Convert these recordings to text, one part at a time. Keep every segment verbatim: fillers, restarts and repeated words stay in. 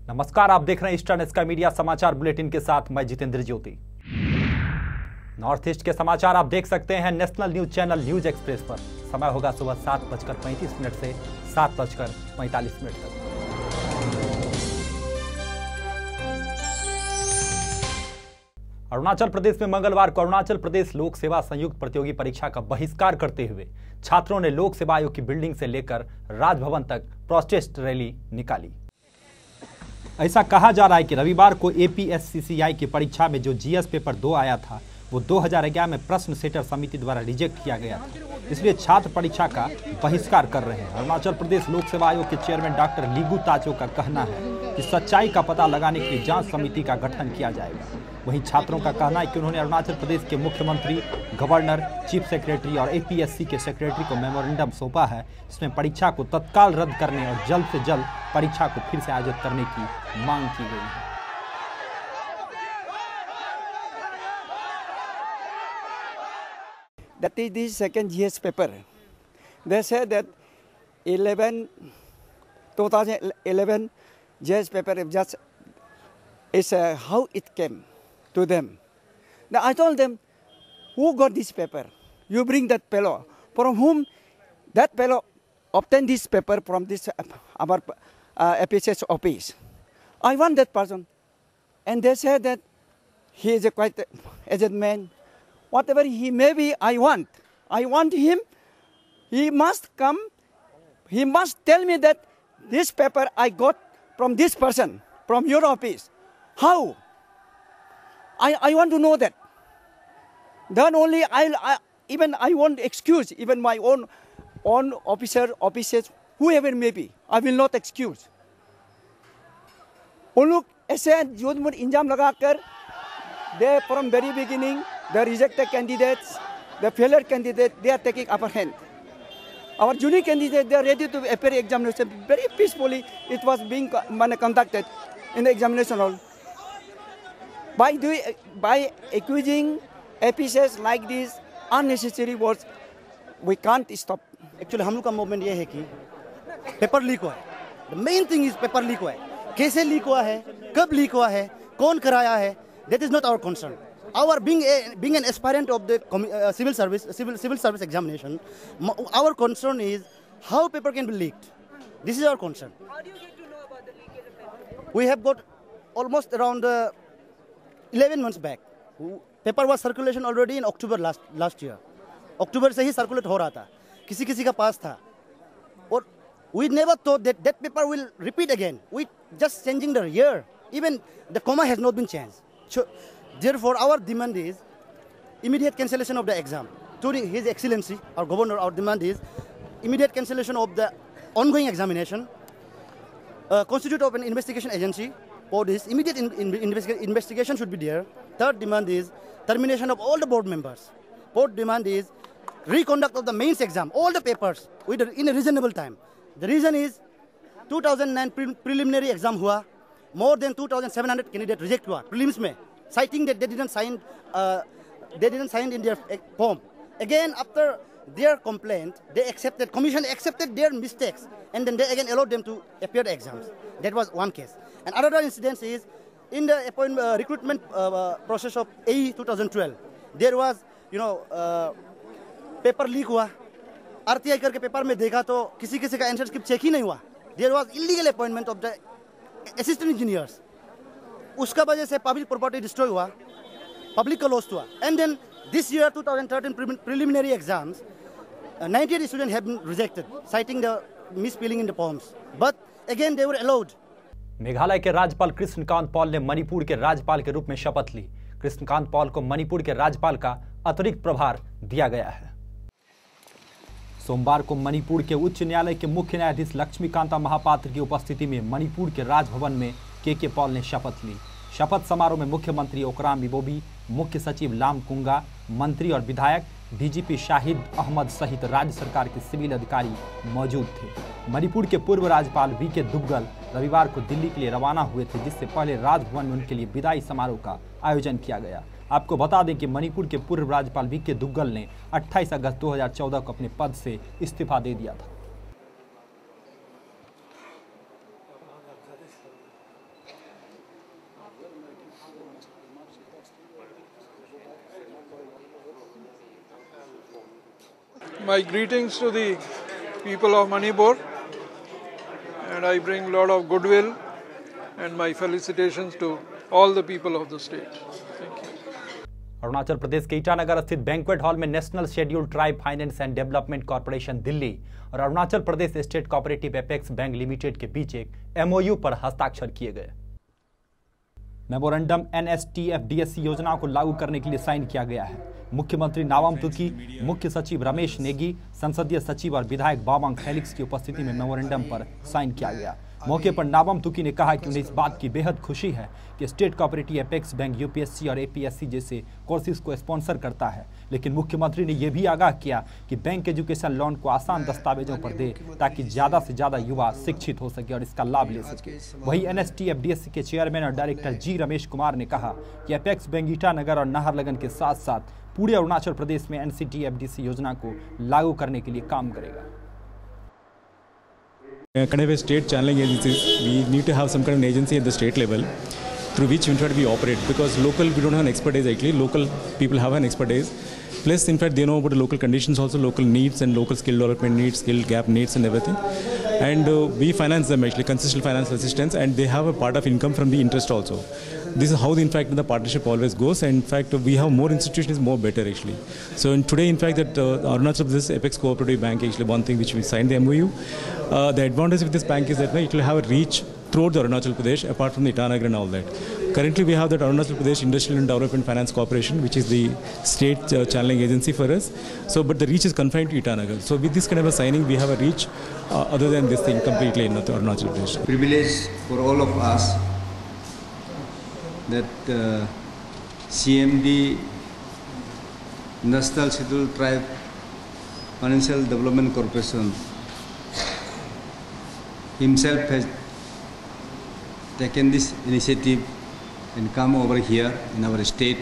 नमस्कार, आप देख रहे हैं ईस्टर्न स्काई मीडिया समाचार बुलेटिन के साथ मैं जितेंद्र ज्योति। नॉर्थ ईस्ट के समाचार आप देख सकते हैं national news channel News Express पर। समय होगा सुबह सात बजकर पैंतीस मिनट से सात बजकर पैंतालीस मिनट तक। अरुणाचल प्रदेश में मंगलवार को अरुणाचल प्रदेश लोक सेवा संयुक्त प्रतियोगी परीक्षा का बहिष्कार करते हुए छात्रों ने लोक सेवा आयोग की बिल्डिंग से लेकर राजभवन तक प्रोटेस्ट रैली निकाली। ऐसा कहा जा रहा है कि रविवार को एपीएससीसीआई की परीक्षा में जो जीएस पेपर दो आया था वो दो हज़ार ग्यारह में प्रश्न सेटर समिति द्वारा रिजेक्ट किया गया था, इसलिए छात्र परीक्षा का बहिष्कार कर रहे हैं। अरुणाचल प्रदेश लोक सेवा आयोग के चेयरमैन डॉक्टर लीगू ताचो का कहना है कि सच्चाई का पता लगाने के लिए जांच समिति का गठन किया जाएगा। वहीं छात्रों का कहना है कि उन्होंने अरुणाचल प्रदेश के मुख्यमंत्री, गवर्नर, चीफ सेक्रेटरी और एपीएससी के सेक्रेटरी को मेमोरेंडम सौंपा है। इसमें परीक्षा को तत्काल रद्द करने और जल्द से जल्द परीक्षा को फिर से आयोजित करने की मांग की गई है। That is the second G S paper. They said that eleven, twenty eleven G S paper is just is uh, how it came to them. Now I told them, who got this paper? You bring that fellow. From whom that fellow obtained this paper from this uh, our uh, F S S office. I want that person. And they said that he is a quite aged man. Whatever he may be, I want. I want him. He must come. He must tell me that this paper I got from this person, from your office. How? I, I want to know that. Then only I'll, I even I won't excuse even my own own officer, officers, whoever may be. I will not excuse. उन लोग ऐसे जोधपुर इंजाम लगाकर they from very beginning the rejected candidates, the failure candidate, they are taking upper hand. Our junior candidates, they are ready to appear examination very peacefully. It was being conducted in the examination hall. By doing, by accusing episodes like this, unnecessary words, we can't stop. Actually, हम लोग का movement ये है कि paper leak हुआ है। The main thing is paper leak हुआ है। कैसे लीक हुआ है, कब लीक हुआ है, कौन कराया है, that is not our concern. Our being a, being an aspirant of the uh, civil service civil civil service examination, our concern is how paper can be leaked. This is our concern. How do you get to know about the leakage of paper? We have got almost around uh, eleven months back. Paper was circulation already in October last last year. October से ही circulate हो रहा था. किसी किसी का पास था. और we never thought that that paper will repeat again. We just changing the year. Even the comma has not been changed. So, therefore, our demand is immediate cancellation of the exam. To His Excellency, our Governor, our demand is immediate cancellation of the ongoing examination, uh, constitute of an investigation agency for this. Immediate in, in, investiga investigation should be there. Third demand is termination of all the board members. Fourth demand is reconduct of the mains exam, all the papers with a, in a reasonable time. The reason is two thousand nine pre preliminary exam हुआ, more than two thousand seven hundred candidate reject हुआ prelims में, citing that they didn't sign, uh, they didn't sign in their form. Again, after their complaint, they accepted, commission accepted their mistakes, and then they again allowed them to appear the exams. That was one case. And another incident is in the appointment uh, recruitment uh, process of A E twenty twelve, there was, you know, uh, paper leak हुआ. RTI करके paper में देखा तो किसी किसी का answer script check ही नहीं हुआ. There was illegal appointment of the assistant engineers. उसका वजह से पब्लिक प्रॉपर्टी डिस्ट्रॉय हुआ, पब्लिक का लॉस हुआ. And then this year twenty thirteen preliminary exams, uh, ninety-eight students have been rejected, citing the misspelling in the forms. But again they were allowed. Meghalaya के राज्यपाल Krishnakant Paul ने मणिपुर के राज्यपाल के रूप में शपथ ली। कृष्णकांत पॉल को मणिपुर के राज्यपाल का अतिरिक्त प्रभार दिया गया है। सोमवार को मणिपुर के उच्च न्यायालय के मुख्य न्यायाधीश लक्ष्मीकांता महापात्र की उपस्थिति में मणिपुर के राजभवन में के के पॉल ने शपथ ली। शपथ समारोह में मुख्यमंत्री ओकराम बिबोबी, मुख्य सचिव लाम कुंगा, मंत्री और विधायक, डीजीपी शाहिद अहमद सहित राज्य सरकार के सिविल अधिकारी मौजूद थे। मणिपुर के पूर्व राज्यपाल वी के दुग्गल रविवार को दिल्ली के लिए रवाना हुए थे, जिससे पहले राजभवन में उनके लिए विदाई समारोह का आयोजन किया गया। आपको बता दें कि मणिपुर के पूर्व राज्यपाल वी के दुग्गल ने अट्ठाईस अगस्त दो हज़ार चौदह को अपने पद से इस्तीफा दे दिया था। My greetings to the people of Manipur, and I bring a lot of goodwill and my felicitations to all the people of the state. Thank you. Arunachal Pradesh के ईटानगर स्थित बैंक्वेट हॉल में National Scheduled Tribe Finance and Development Corporation Delhi और Arunachal Pradesh State Cooperative Apex Bank Limited के बीच एक MOU पर हस्ताक्षर किए गए। मेमोरेंडम एनएसटीएफडीएससी योजनाओं को लागू करने के लिए साइन किया गया है। मुख्यमंत्री नाबम तुकी, मुख्य सचिव रमेश नेगी, संसदीय सचिव और विधायक बामांग फेलिक्स की उपस्थिति में मेमोरेंडम पर साइन किया गया। मौके पर नाबम तुकी ने कहा कि उन्हें इस बात की बेहद खुशी है कि State Cooperative Apex Bank UPSC और एपीएससी जैसे कोर्सेज को स्पॉन्सर करता है, लेकिन मुख्यमंत्री ने यह भी आगाह किया कि बैंक एजुकेशन लोन को आसान दस्तावेजों पर दे ताकि ज़्यादा से ज़्यादा युवा शिक्षित हो सके और इसका लाभ ले सके। वहीं एनएसटीएफडीएससी के चेयरमैन और डायरेक्टर जी रमेश कुमार ने कहा कि एपेक्स बैंक ईटानगर और नाहरलगन के साथ साथ पूरे अरुणाचल प्रदेश में एनसीटीएफडीसी योजना को लागू करने के लिए काम करेगा। Uh, kind of a state channeling agencies, we need to have some kind of an agency at the state level through which in fact we operate, because local we don't have an expertise actually, local people have an expertise, plus in fact they know about the local conditions also, local needs and local skill development needs, skill gap needs and everything, and uh, we finance them actually, consistent finance assistance, and they have a part of income from the interest also. This is how the, in fact the partnership always goes, and in fact we have more institutions, more better actually. So in today in fact that uh, Arunachal Pradesh Apex Cooperative Bank actually one thing which we signed the M O U. Uh, the advantage with this bank is that no, it will have a reach throughout the Arunachal Pradesh apart from the Itanagar and all that. Currently we have that Arunachal Pradesh Industrial and Development Finance Corporation, which is the state uh, channeling agency for us. So but the reach is confined to Itanagar. So with this kind of a signing we have a reach uh, other than this thing completely in Arunachal Pradesh. Privilege for all of us that uh, C M D, National Scheduled Tribe Financial Development Corporation, himself has taken this initiative and come over here in our state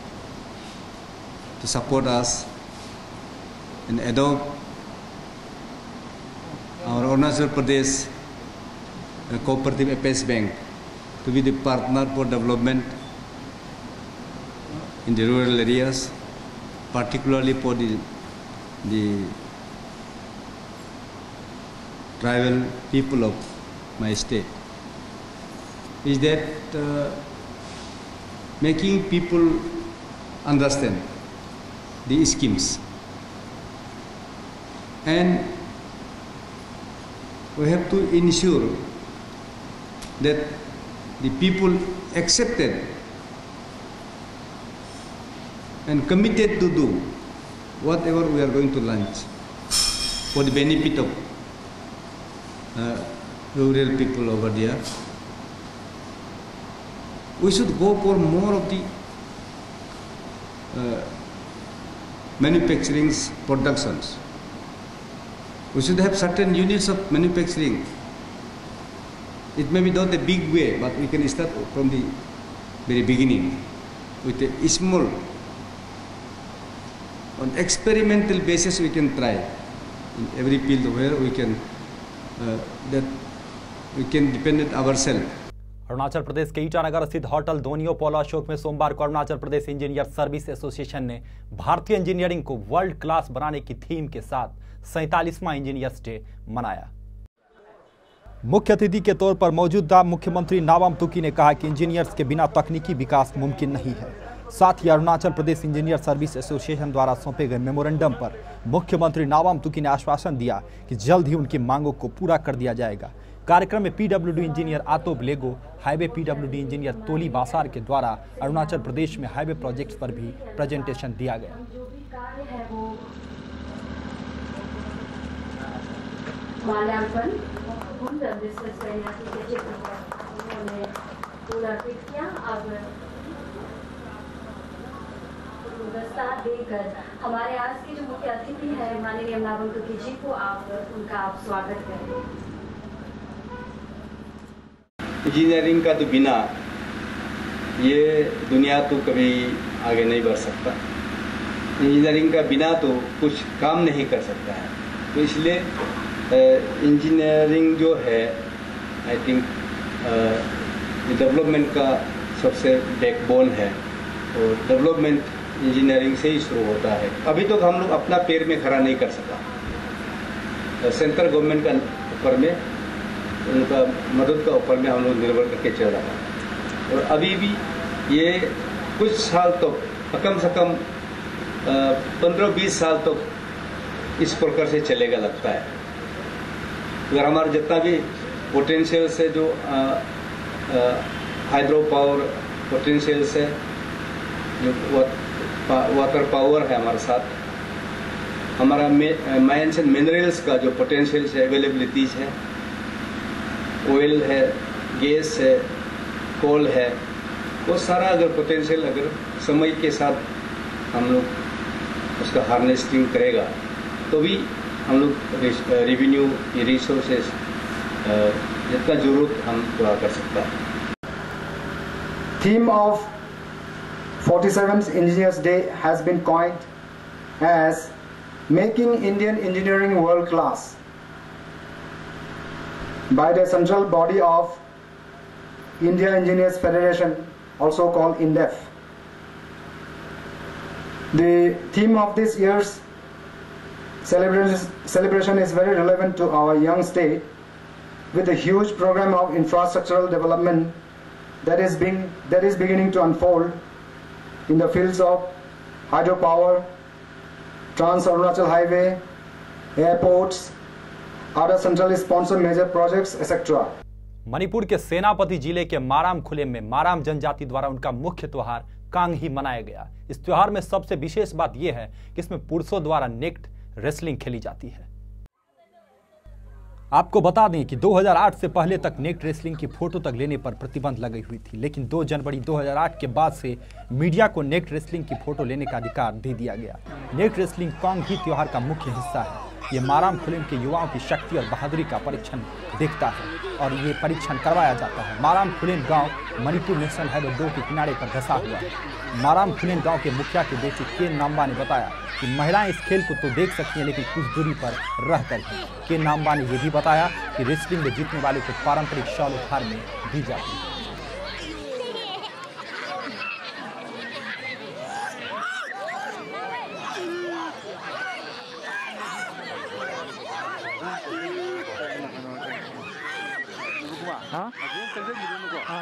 to support us and adopt our Arunachal Pradesh uh, Cooperative Apex Bank to be the partner for development in the rural areas, particularly for the, the tribal people of my state. Is that uh, making people understand the schemes, and we have to ensure that the people accepted and committed to do whatever we are going to launch for the benefit of uh, rural people over there. We should go for more of the uh, manufacturing productions. We should have certain units of manufacturing. It may be not a big way, but we can start from the very beginning with a small, on experimental basis we can try in every field where we can uh, that we can depend on ourselves. Arunachal Pradesh के ईटानगर स्थित hotel दोनियो पोलो अशोक में सोमवार को Arunachal Pradesh Engineer Service Association ने भारतीय engineering को world class बनाने की थीम के साथ सैंतालीसवां इंजीनियर्स डे मनाया। मुख्य अतिथि के तौर पर मौजूदा मुख्यमंत्री नाबम तुकी ने कहा कि इंजीनियर्स के बिना तकनीकी विकास मुमकिन नहीं है। साथ ही Arunachal Pradesh Engineer Service Association द्वारा सौंपे गए मेमोरेंडम पर मुख्यमंत्री नाबम तुकी ने आश्वासन दिया कि जल्द ही उनकी मांगों को पूरा कर दिया जाएगा। कार्यक्रम में PWD engineer Atob Lego, highway PWD engineer Toli Basar के द्वारा अरुणाचल प्रदेश में हाईवे प्रोजेक्ट्स पर भी प्रेजेंटेशन दिया गया। देकर हमारे आज के जो मुख्य अतिथि है माननीय नाबम तुकी जी को आप उनका आप स्वागत करें। इंजीनियरिंग का तो बिना ये दुनिया तो कभी आगे नहीं बढ़ सकता। इंजीनियरिंग का बिना तो कुछ काम नहीं कर सकता है। तो इसलिए इंजीनियरिंग जो है आई थिंक डेवलपमेंट का सबसे बैकबोन है और डेवलपमेंट इंजीनियरिंग से ही शुरू होता है। अभी तो हम लोग अपना पैर में खड़ा नहीं कर सका, सेंट्रल गवर्नमेंट का ऊपर में, उनका मदद का ऊपर में हम लोग निर्भर करके चल रहा है। और अभी भी ये कुछ साल तो कम से कम पंद्रह बीस साल तो इस प्रकार से चलेगा लगता है। अगर हमारा जितना भी पोटेंशियल से जो हाइड्रो पावर पोटेंशियल से जो वाटर पावर है हमारे साथ, हमारा माइंस एंड मिनरल्स का जो पोटेंशियल है, अवेलेबिलिटीज है, ऑयल है, गैस है, कोल है, वो सारा अगर पोटेंशियल अगर समय के साथ हम लोग उसका हार्वेस्टिंग करेगा तो भी हम लोग रेवेन्यू रिसोर्सेस जितना जरूरत हम पूरा कर सकता है। Theme of forty-seventh Engineers Day has been coined as Making Indian Engineering World Class by the central body of India Engineers Federation, also called INDEF. The theme of this year's celebration is very relevant to our young state, with a huge program of infrastructural development that is being that is beginning to unfold in the fields of hydropower, Trans-Arunachal Highway, airports, other centrally sponsored major projects, et cetera. Manipur के सेनापति जिले के माराम खुले में माराम जनजाति द्वारा उनका मुख्य त्योहार कांगही मनाया गया। इस त्योहार में सबसे विशेष बात यह है कि इसमें पुरुषों द्वारा नेक्ड रेसलिंग खेली जाती है। आपको बता दें कि दो हज़ार आठ से पहले तक नेक्ड रेसलिंग की फोटो तक लेने पर प्रतिबंध लगी हुई थी, लेकिन दो जनवरी दो हज़ार आठ के बाद से मीडिया को नेक्ड रेसलिंग की फोटो लेने का अधिकार दे दिया गया। नेक्ड रेसलिंग कांगही त्योहार का मुख्य हिस्सा है। ये माराम खुलेम के युवाओं की शक्ति और बहादुरी का परीक्षण देखता है और ये परीक्षण करवाया जाता है। माराम खुलेम गांव मणिपुर नेशनल हाईवे दो के किनारे पर धंसा हुआ है। माराम खुलेम गांव के मुखिया के बेटे के नाम्बा ने बताया कि महिलाएं इस खेल को तो देख सकती हैं, लेकिन कुछ दूरी पर रह कर के नाम्बा ने यह भी बताया कि रेसलिंग में जीतने वाले को पारंपरिक शॉल उपहार में दी जाती है। हाँ? हाँ।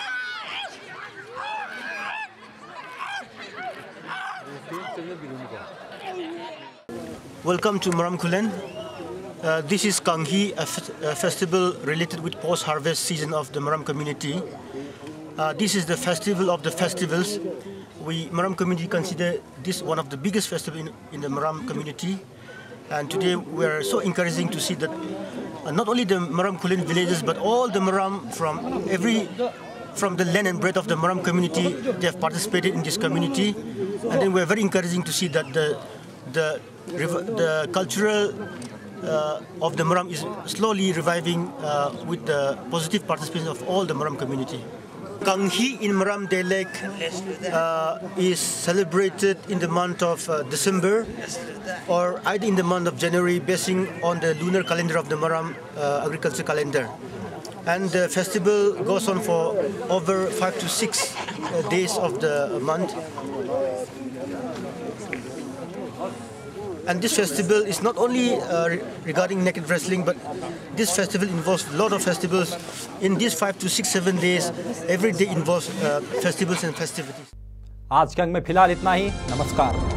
Welcome to Maram Khulen. Uh, this is Kaanghi, a, f a festival related with post-harvest season of the Maram community. Uh, this is the festival of the festivals. We, Maram community, consider this one of the biggest festivals in, in the Maram community. And today we are so encouraging to see that uh, not only the Maram Khulen villages, but all the Maram from every, from the land and breadth of the Maram community, they have participated in this community. And then we are very encouraging to see that the, the, the cultural uh, of the Maram is slowly reviving uh, with the positive participation of all the Maram community. Kaanghi in Maram Delek uh, is celebrated in the month of uh, December or either in the month of January, basing on the lunar calendar of the Maram uh, agriculture calendar. And the festival goes on for over five to six uh, days of the month. And this festival is not only uh, re regarding naked wrestling, but this festival involves a lot of festivals. In these five to six, seven days, every day involves uh, festivals and festivities. आज के अंक में फिलहाल इतना ही। नमस्कार।